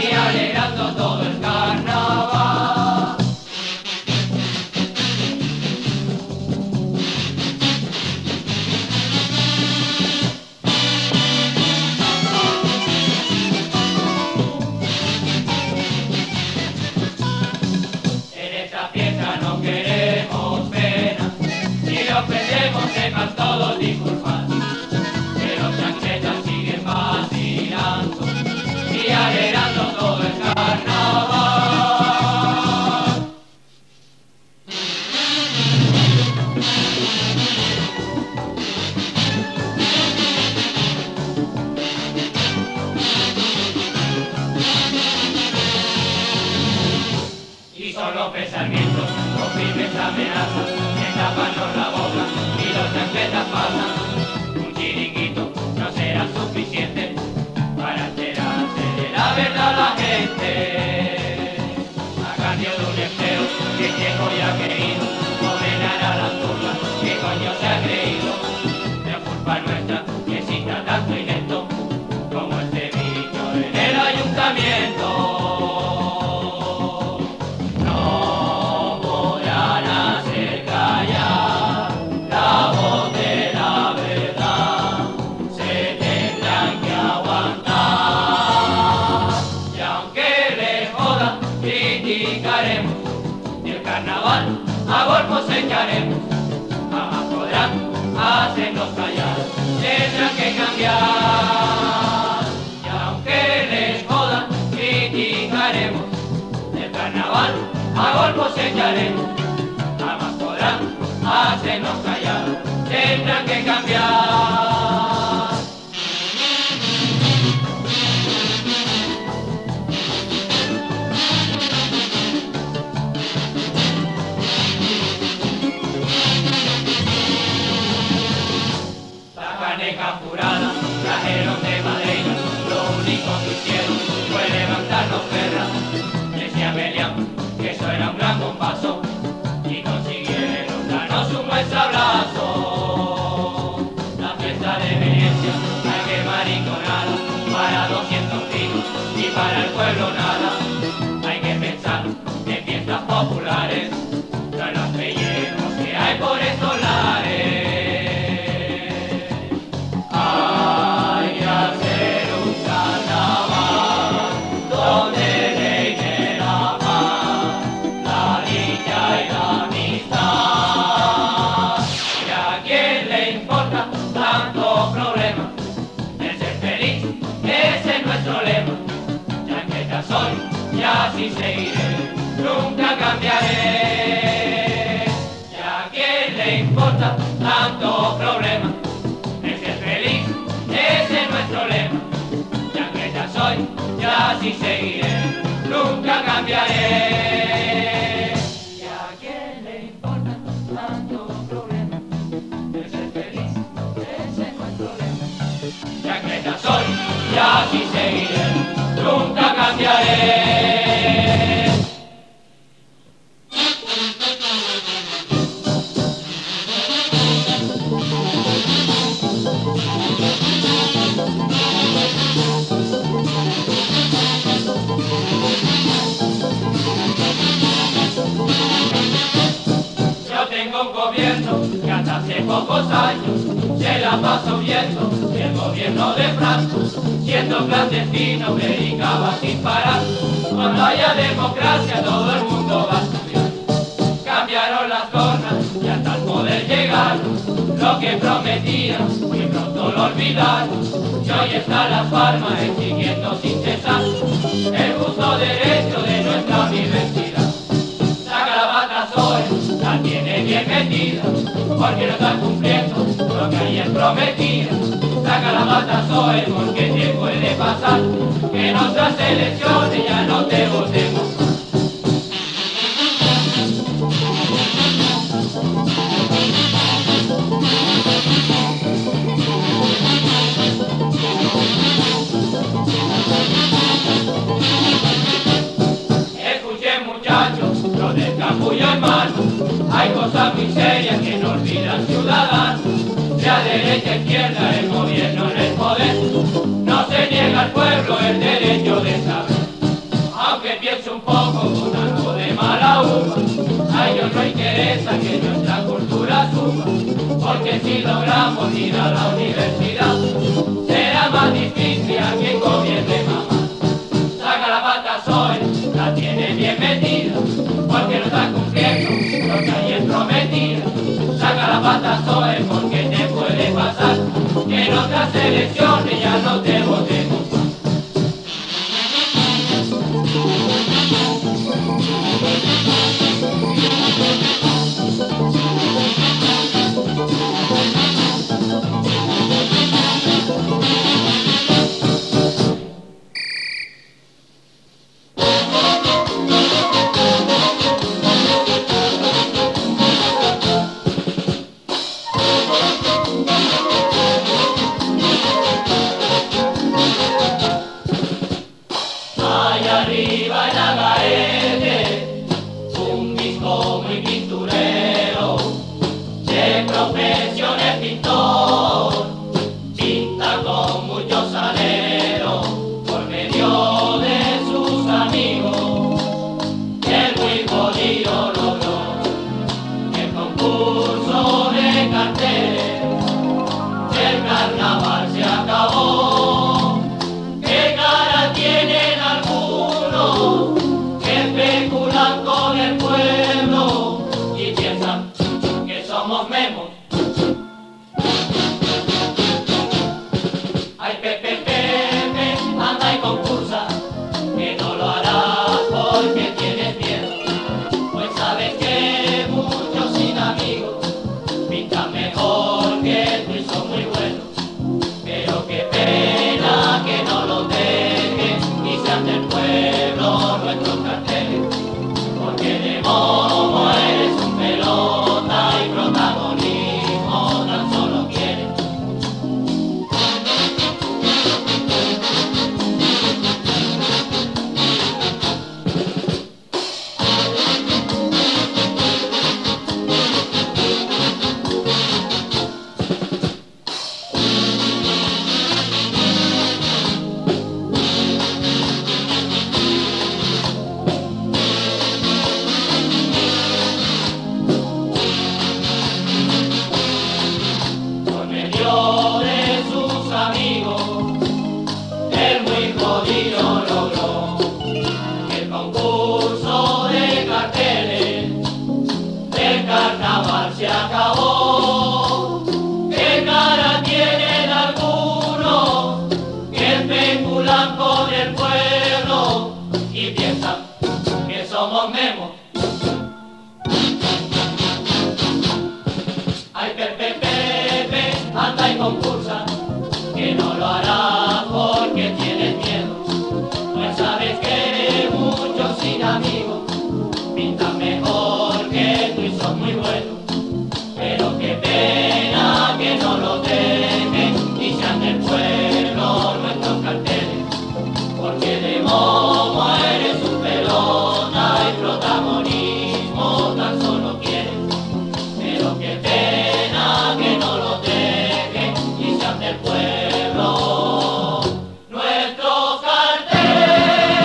y alegrando todo el carnaval. En esta fiesta no queremos pena, si lo ofendemos sepan todos disculpar, que los chancletas siguen vacilando y alegrando todo el carnaval. Y son los pensamientos, los firmes amenazas, que tapanos la boca y los chancletas pasan. Un chiringuito no será suficiente para enterarse de la verdad la gente. A cambio de un empleo que el viejo ya ha querido, ordenar a las turcas que coño se ha creído. No es culpa nuestra que exista tanto inepto como este bicho en el ayuntamiento. No podrán hacer callar la voz de la verdad, se tendrán que aguantar. Y aunque les joda, criticaremos, y el carnaval a golpes echaremos. Jamás podrán hacernos callar, tendrán que cambiar. Y aunque les joda, criticaremos, el carnaval a golpes echaremos. Jamás podrán hacernos callar, tendrán que cambiar. La caneca jurada trajeron de Madeira, lo único que hicieron fue levantarnos perras. Decía Belián que eso era un gran bombazo y consiguieron darnos un buen sablazo. La fiesta de Venecia hay que mariconada, para 200 vinos y para el pueblo nada. Hay que pensar en fiestas populares, no en los pelleros que hay por estos lares. Hay que hacer un carnaval donde reine la paz, la dicha y la amistad. Y a quién le importa tanto problema, el ser feliz, ese es nuestro lema. Chancleta soy y así seguiré, nunca cambiaré. Y a quién le importa tanto problema, el ser feliz, ese es nuestro lema. Chancleta soy y así seguiré, nunca cambiaré. Y a quién le importa tanto problema, el ser feliz, ese es nuestro lema. Chancleta soy y así seguiré, nunca cambiaré. Yo tengo un gobierno que hasta hace pocos años se la pasó viendo el gobierno de Franco, siendo clandestino, predicaba sin parar. Cuando haya democracia todo el mundo va a estudiar. Cambiaron las cosas y hasta el poder llegaron. Lo que prometían muy pronto lo olvidaron. Y hoy está Las Palmas exigiendo sin cesar el justo derecho de nuestra universidad. La gravata Zoe la tiene bien metida, porque no está cumpliendo lo que ayer prometía. Saca la bata Zoe porque te puede pasar que en otras elecciones ya no te votemos más. Escuchen muchachos, lo del capullo hermano, hay cosas muy serias que no olvidan ciudadanos. Sea derecha, izquierda, el gobierno en el poder, no se niega al pueblo el derecho de saber. UMA. A ellos no interesa que nuestra cultura suba, porque si logramos ir a la universidad, será más difícil a quien gobierne mamá. Saca la pata Zoe, la tiene bien metida, porque no está cumpliendo lo que ayer prometía. Saca la pata Zoe, porque te puede pasar que en otras elecciones ya no te votemos. Allá arriba en Agaete, un disco muy pinturero, de profesión es pintor, pinta con mucho salero, por medio de sus amigos, y el muy jodido logró el concurso de carteles, el carnaval se acabó. ¿Qué cara tienen algunos que especulan con el pueblo y piensan que somos memos? Ay, Pepe, Pepe, anda y concursa, que no lo harás porque tienes miedo, pues sabes que muchos sin amigos pintan mejor que tú y son muy buenos, pero qué pena que no lo dejen y sean del pueblo nuestros carteles, porque de momo eres un pelota y protagonismo tan solo quieres. Por medio de sus amigos, el muy jodido logró el concurso de carteles, el carnaval se acabó. ¿Qué cara tienen algunos que especulan con el pueblo y piensan que somos memos? Ay, Pepe, Pepe, anda y concursa, que no lo harás porque tienes miedo, pues sabes que muchos sin amigos pintan mejor que tú y son muy buenos, pero qué pena que no lo dejen y sean del pueblo nuestros carteles, porque de momo eres un pelota y protagonismo tan solo quieres, pero qué pena que no lo dejen y sean del pueblo nuestros carteles.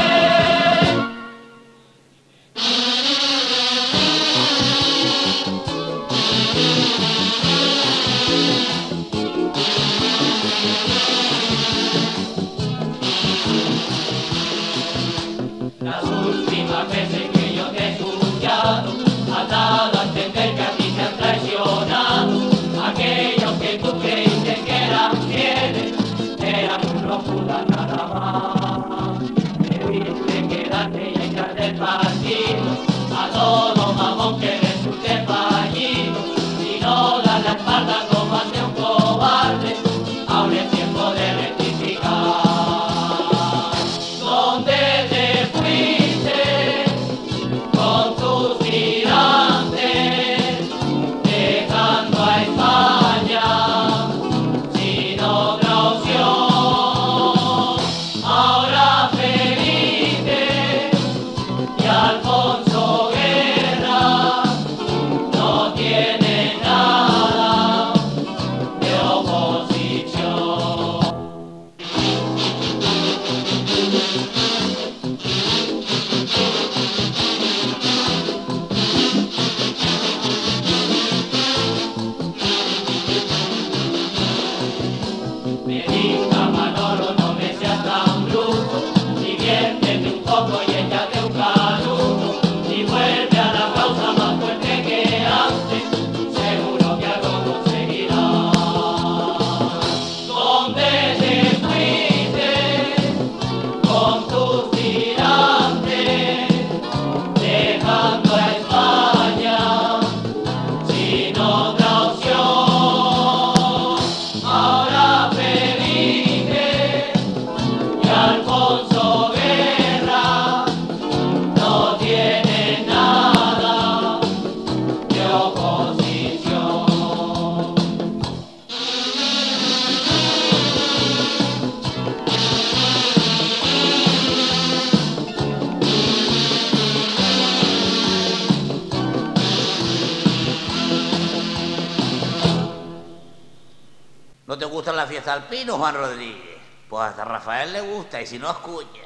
Las últimas veces que yo te he escuchado, has dado a entender que a ti te han traicionado. Aquellos que tú creíste que eran fieles, eran un locura nada más. Debiste quedarte y echar del partido a todo mamón que resulte fallido, y no dar la espalda como hace un cobarde. Ahora es tiempo de rectificar. ¿Dónde te fuiste con tus tirantes? gusta la fiesta al pino, Juan Rodríguez? Pues hasta a Rafael le gusta, y si no, escucha.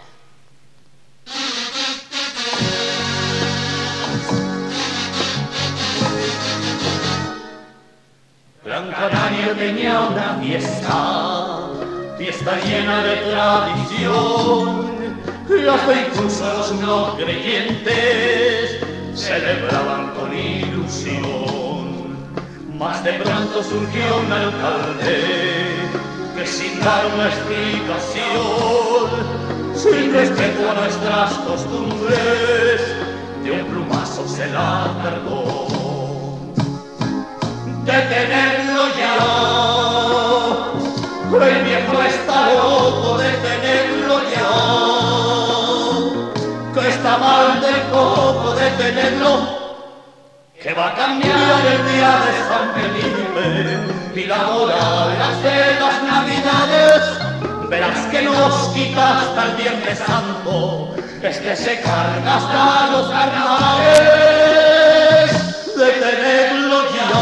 Gran Canaria tenía una fiesta llena de tradición, y hasta incluso los no creyentes celebraban con ilusión. Mas de pronto surgió un alcalde que sin dar una explicación, sin respeto a nuestras costumbres, de un plumazo se la cargó. ¡Detenerlo ya! El viejo está loco, detenerlo ya. Que está mal de coco, detenerlo, que va a cambiar el día de San Felipe y la moral de las Navidades. Verás que nos quita hasta el Viernes Santo, este se carga hasta los carnavales. Detenerlo ya,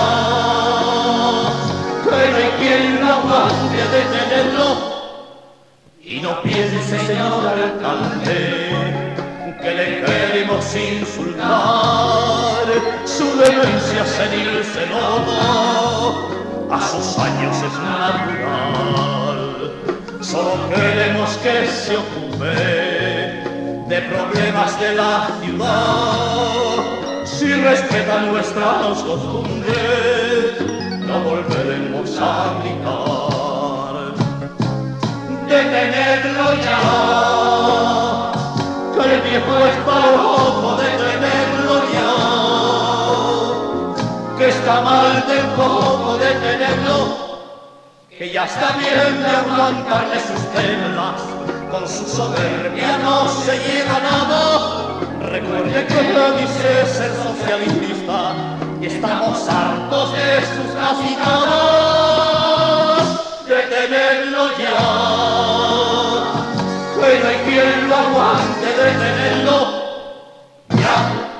que no hay quien lo aguante, detenerlo. Y no piense, señor alcalde, que le queremos insultar. Su demencia senil se nota, a sus años es natural. Solo queremos que se ocupe de problemas de la ciudad. Si respeta nuestras costumbres, no volveremos a gritar. Detenerlo ya, que el viejo está loco, detenerlo ya, que está mal del coco, detenerlo, que ya está bien de aguantarle sus telas, con su soberbia no se llega a nada. Recuerde que dice ser socialista y estamos hartos de sus cacinadas. Detenerlo ya, que no hay quien lo aguante, detenerlo ya.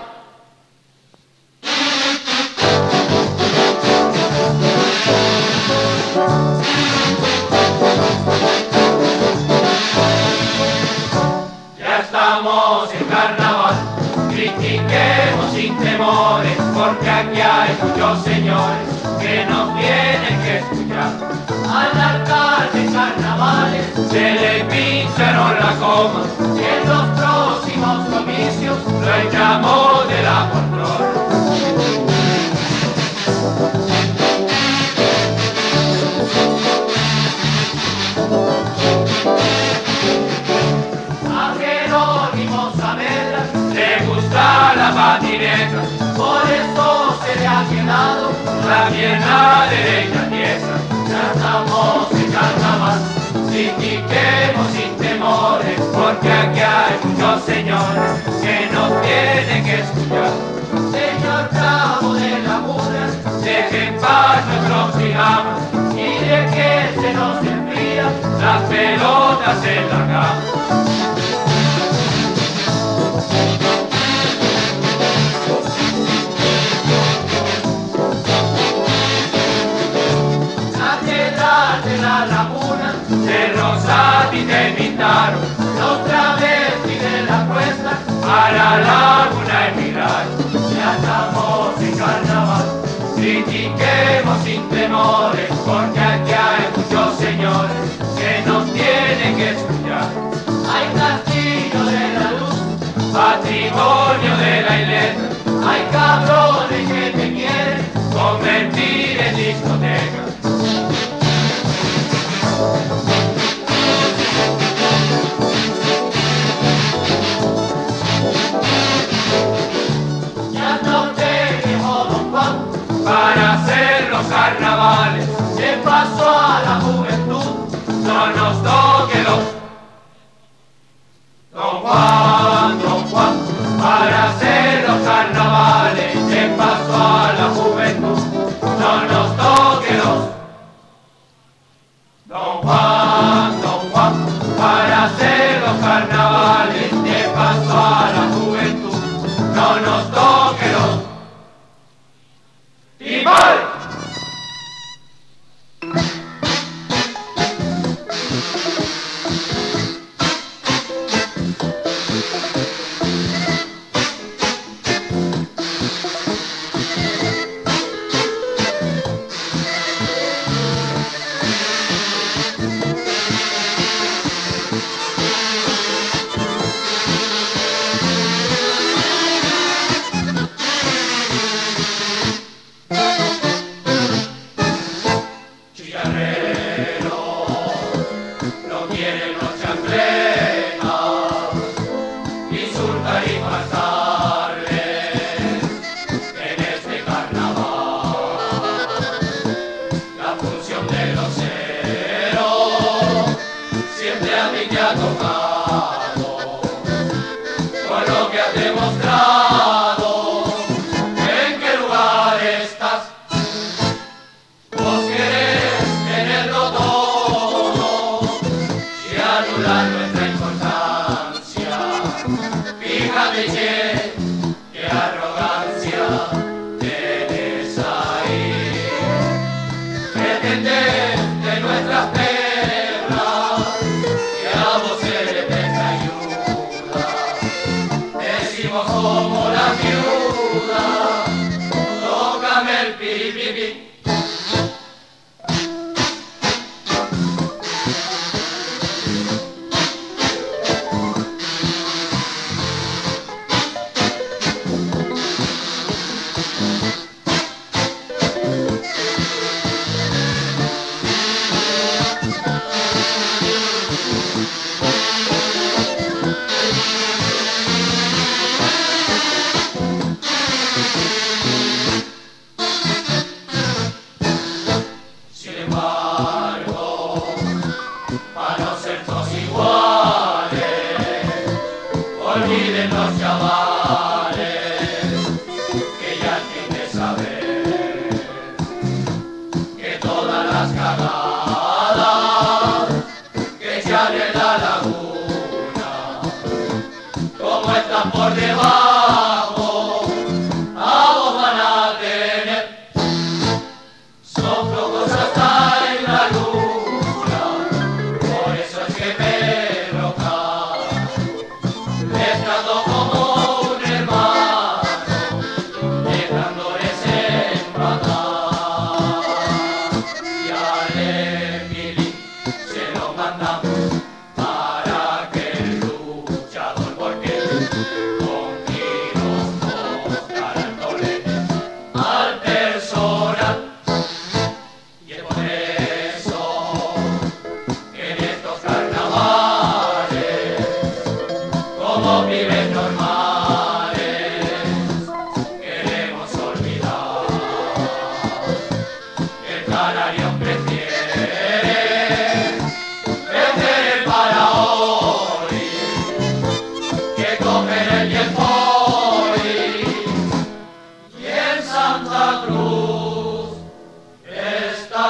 Ya estamos en carnaval, critiquemos sin temores, porque aquí hay muchos señores que nos tienen que escuchar. Al alcalde en carnavales se le pincharon la coma, y en los próximos comicios lo echamos de la control. A Jerónimo Saavedra le gusta la patineta, por eso se le ha quedado la pierna derecha tiesa. Ya estamos en carnaval, critiquemos sin temores, porque aquí hay muchos señores que nos tienen que escuchar. Señor Bravo de la Murra, deje en paz nuestros cigarros y de que se nos enfrían las pelotas en la cama. De la laguna, de Rosati te invitaron, los travestis de la cuesta a la laguna emigraron. Ya estamos en carnaval, critiquemos sin temores, porque aquí hay muchos señores que nos tienen que escuchar. Hay castillo de la luz, patrimonio de la iglesia, hay cabrones que te quieren convertir en discoteca. Ya no tenemos Don Juan para hacer los carnavales, ¿qué pasó a la juventud? No nos toque los Don Juan, para hacer los carnavales, ¿qué pasó a la juventud? No nos toque los Don Juan, para hacer los carnavales, ¿qué pasó a la juventud? No nos toque los timbales. insultar y faltarles en este carnaval. La función de los héroes siempre a mí te ha tocado, con lo que has demostrado. ¿En qué lugar estás? Vos querés tenerlo todo y anular nuestra importancia. Fíjate, che, qué arrogancia tienes ahí. Pretender de nuestras perlas que a vos se le presta ayuda. Decimos como la viuda, tócame el piripipi. Sin embargo, para no ser todos iguales, olviden los chavales que ya tienen que saber que todas las cagadas que echan en la laguna, como están por debajo, a vos van a tener. Son flojos hasta en la lucha, por eso es que Pedro Cas les trató como un hermano, dejándoles empatar. Y al Emily se lo mandamos para que el luchador, porque con tiros mostrar al tolete al personal. Y es por eso que en estos carnavales, como pibes normales, queremos olvidar que el canario prefiere vender el para hoy que coger el tiempo y en Santa Cruz está.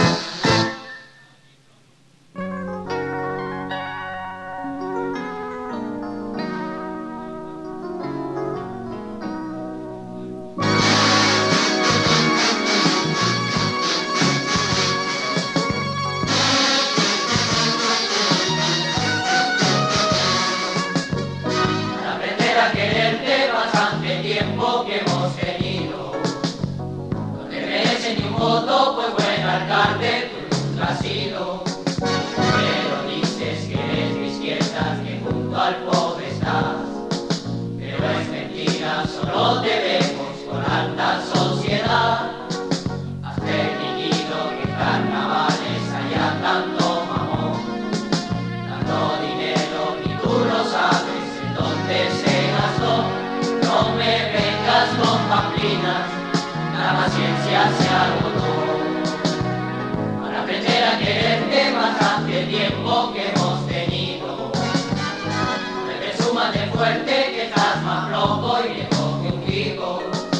Para aprender a quererte bastante tiempo que hemos tenido. No te mereces ni un voto, pues buen alcalde tú nunca has sido. Pero dices que eres mi izquierda, que junto al pobre estás. Pero es mentira, solo te vemos con alta sociedad. Has permitido que en carnavales haya tanto mamón, tanto dinero, ni tú lo sabes en dónde se gastó. No me vengas con pamplinas, la paciencia se agotó. Para aprender a quererte bastante tiempo que hemos tenido. No me presumas de fuerte que estás más flojo y viejo que un higo.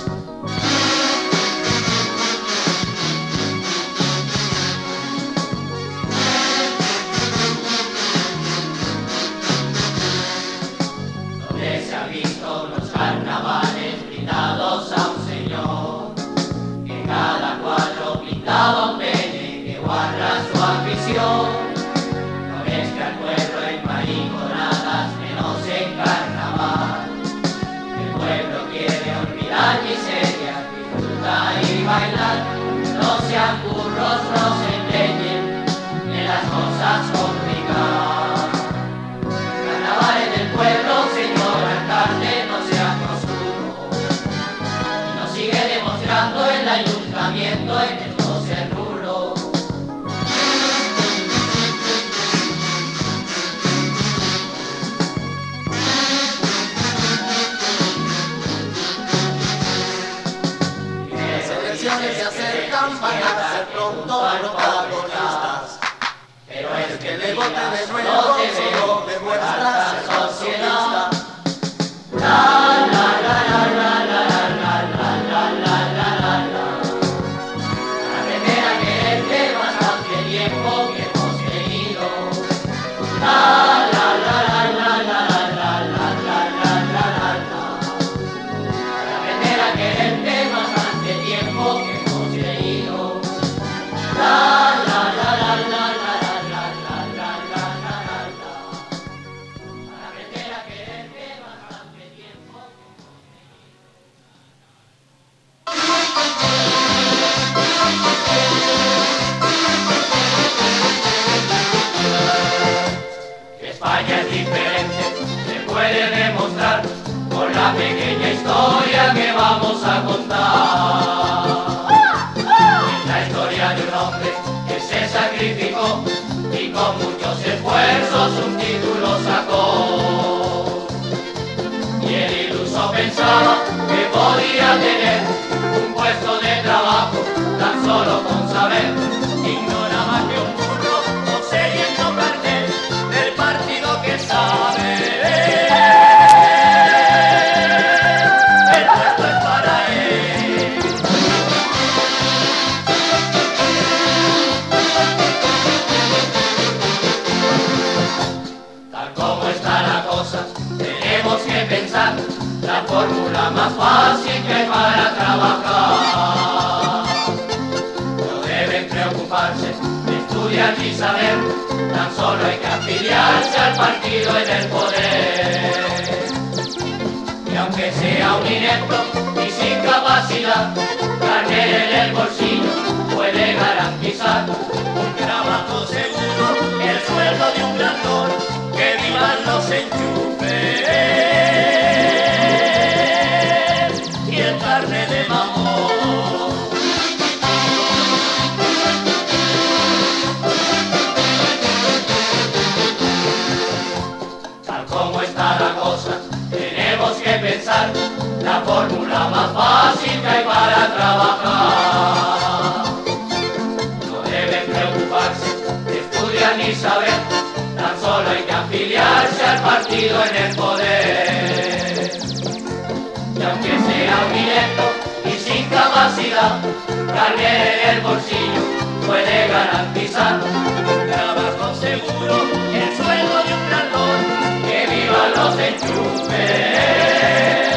Donde se han visto los carnavales brindados a un señor, que cada cuadro pintaba un pene que guarda su afición. No ves que al pueblo en mariconadas, menos en carnaval. El pueblo quiere olvidar miserias, disfrutar y bailar. No sean burros, no se empeñen en las cosas complicadas. Carnavales del pueblo, señor alcalde, no sea oscuro. Y nos sigue demostrando el ayuntamiento en esto ser rulo. la pequeña historia que vamos a contar. Es la historia de un hombre que se sacrificó y con muchos esfuerzos un título sacó. Y el iluso pensaba que podía tener un puesto de trabajo tan solo con saber. Ignoraba que un burro poseyendo cartel del partido que sabe. El puesto es para él. Tal como está la cosa, tenemos que pensar la fórmula más fácil que hay para trabajar. No deben preocuparse de estudiar ni saber, tan solo hay que afiliarse al partido en el poder. Y aunque sea un inepto y sin capacidad, carnet en el bolsillo puede garantizar un trabajo seguro, el sueldo de un gran don, que vivan los enchufes y el carnet de mamón. Tal como está la cosa, tenemos que pensar la fórmula más fácil que hay para trabajar. No deben preocuparse de estudiar ni saber, tan solo hay que afiliarse al partido en el poder. Y aunque sea un inepto y sin capacidad, carnet en el bolsillo puede garantizar un trabajo seguro, el sueldo de un gran don, que vivan los enchufes.